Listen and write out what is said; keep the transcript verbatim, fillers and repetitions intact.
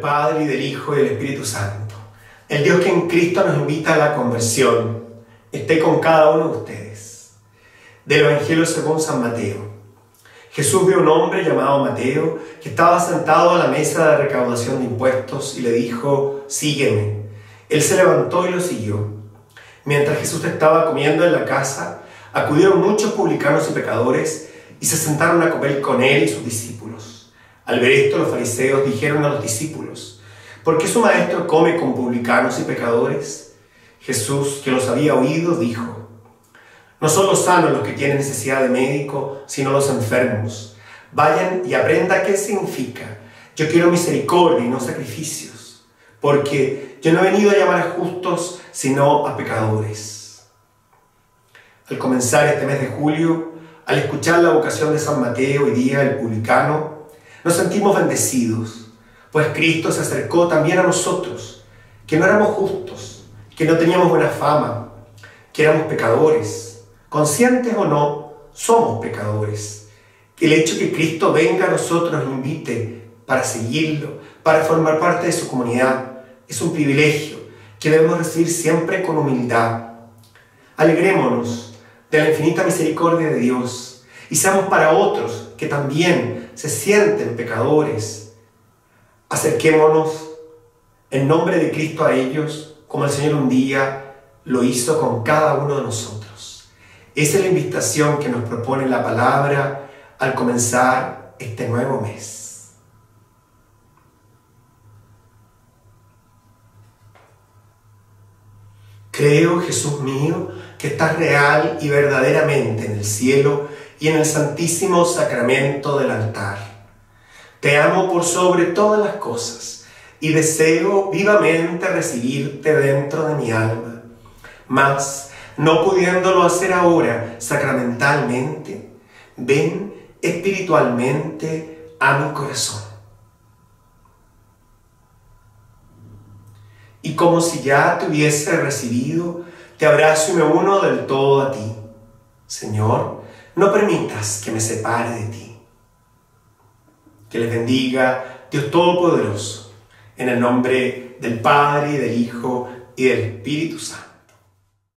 Padre, y del Hijo, y del Espíritu Santo. El Dios que en Cristo nos invita a la conversión, esté con cada uno de ustedes. Del Evangelio según San Mateo. Jesús vio a un hombre llamado Mateo que estaba sentado a la mesa de recaudación de impuestos y le dijo: sígueme. Él se levantó y lo siguió. Mientras Jesús estaba comiendo en la casa, acudieron muchos publicanos y pecadores y se sentaron a comer con él y sus discípulos. Al ver esto, los fariseos dijeron a los discípulos: ¿por qué su maestro come con publicanos y pecadores? Jesús, que los había oído, dijo: no son los sanos los que tienen necesidad de médico, sino los enfermos. Vayan y aprendan qué significa: yo quiero misericordia y no sacrificios, porque yo no he venido a llamar a justos, sino a pecadores. Al comenzar este mes de julio, al escuchar la vocación de San Mateo y día del publicano, nos sentimos bendecidos, pues Cristo se acercó también a nosotros, que no éramos justos, que no teníamos buena fama, que éramos pecadores. Conscientes o no, somos pecadores. Que el hecho que Cristo venga a nosotros nos invite para seguirlo, para formar parte de su comunidad, es un privilegio que debemos recibir siempre con humildad. Alegrémonos de la infinita misericordia de Dios y seamos para otros que también se sienten pecadores. Acerquémonos en nombre de Cristo a ellos, como el Señor un día lo hizo con cada uno de nosotros. Esa es la invitación que nos propone la palabra al comenzar este nuevo mes. Creo, Jesús mío, que estás real y verdaderamente en el cielo y en el santísimo sacramento del altar. Te amo por sobre todas las cosas y deseo vivamente recibirte dentro de mi alma. Mas, no pudiéndolo hacer ahora sacramentalmente, ven espiritualmente a mi corazón. Y como si ya te hubiese recibido, te abrazo y me uno del todo a ti. Señor, no permitas que me separe de ti. Que les bendiga Dios Todopoderoso, en el nombre del Padre, y del Hijo, y del Espíritu Santo.